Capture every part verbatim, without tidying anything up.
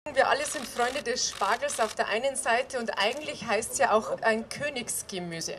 Wir alle sind Freunde des Spargels auf der einen Seite und eigentlich heißt es ja auch ein Königsgemüse.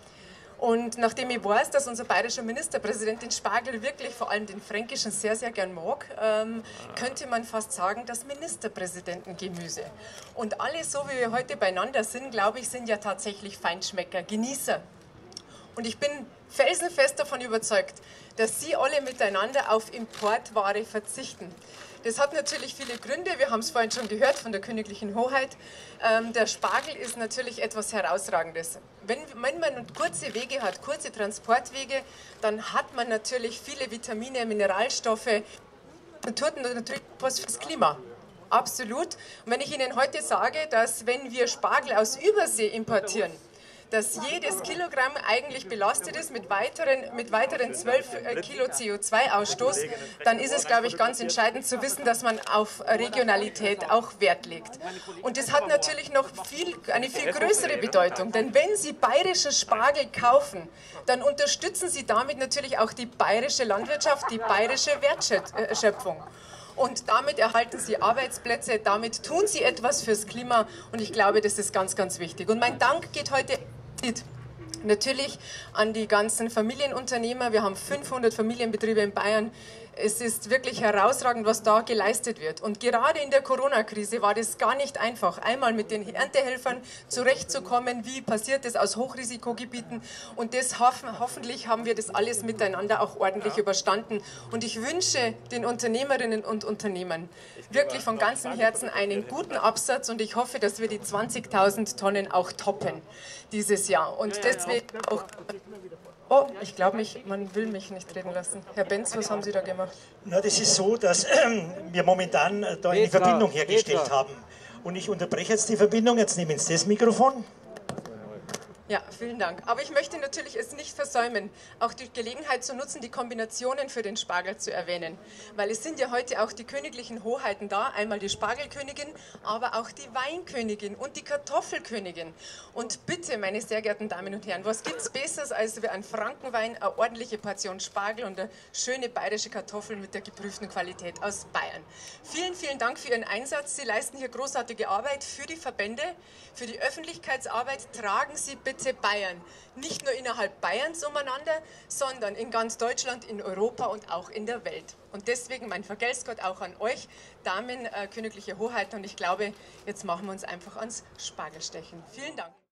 Und nachdem ich weiß, dass unser bayerischer Ministerpräsident den Spargel wirklich, vor allem den fränkischen, sehr, sehr gern mag, ähm, könnte man fast sagen, das Ministerpräsidentengemüse. Und alle, so wie wir heute beieinander sind, glaube ich, sind ja tatsächlich Feinschmecker, Genießer. Und ich bin felsenfest davon überzeugt, dass Sie alle miteinander auf Importware verzichten. Das hat natürlich viele Gründe, wir haben es vorhin schon gehört von der Königlichen Hoheit. Ähm, der Spargel ist natürlich etwas Herausragendes. Wenn, wenn man kurze Wege hat, kurze Transportwege, dann hat man natürlich viele Vitamine, Mineralstoffe und tut natürlich was fürs Klima. Absolut. Und wenn ich Ihnen heute sage, dass wenn wir Spargel aus Übersee importieren, dass jedes Kilogramm eigentlich belastet ist mit weiteren, mit weiteren zwölf Kilo C O zwei Ausstoß, dann ist es, glaube ich, ganz entscheidend zu wissen, dass man auf Regionalität auch Wert legt. Und das hat natürlich noch viel, eine viel größere Bedeutung, denn wenn Sie bayerischen Spargel kaufen, dann unterstützen Sie damit natürlich auch die bayerische Landwirtschaft, die bayerische Wertschöpfung. Und damit erhalten Sie Arbeitsplätze, damit tun Sie etwas fürs Klima und ich glaube, das ist ganz, ganz wichtig. Und mein Dank geht heute natürlich an die ganzen Familienunternehmer. Wir haben fünfhundert Familienbetriebe in Bayern. Es ist wirklich herausragend, was da geleistet wird. Und gerade in der Corona-Krise war das gar nicht einfach, einmal mit den Erntehelfern zurechtzukommen. Wie passiert das aus Hochrisikogebieten? Und das hoffen, hoffentlich haben wir das alles miteinander auch ordentlich überstanden. Und ich wünsche den Unternehmerinnen und Unternehmern wirklich von ganzem Herzen einen guten Absatz. Und ich hoffe, dass wir die zwanzigtausend Tonnen auch toppen dieses Jahr. Und deswegen auch... Oh, ich glaube, man will mich nicht reden lassen. Herr Benz, was haben Sie da gemacht? Na, das ist so, dass äh, wir momentan äh, da eine Verbindung hergestellt haben. Und ich unterbreche jetzt die Verbindung, jetzt nehmen Sie das Mikrofon. Ja, vielen Dank. Aber ich möchte natürlich es nicht versäumen, auch die Gelegenheit zu nutzen, die Kombinationen für den Spargel zu erwähnen. Weil es sind ja heute auch die königlichen Hoheiten da, einmal die Spargelkönigin, aber auch die Weinkönigin und die Kartoffelkönigin. Und bitte, meine sehr geehrten Damen und Herren, was gibt es Besseres als für einen Frankenwein, eine ordentliche Portion Spargel und eine schöne bayerische Kartoffel mit der geprüften Qualität aus Bayern. Vielen, vielen Dank für Ihren Einsatz. Sie leisten hier großartige Arbeit für die Verbände, für die Öffentlichkeitsarbeit. Tragen Sie bitte Bayern, nicht nur innerhalb Bayerns umeinander, sondern in ganz Deutschland, in Europa und auch in der Welt. Und deswegen mein Vergelt's Gott auch an euch, Damen, äh, königliche Hoheit. Und ich glaube, jetzt machen wir uns einfach ans Spargelstechen. Vielen Dank.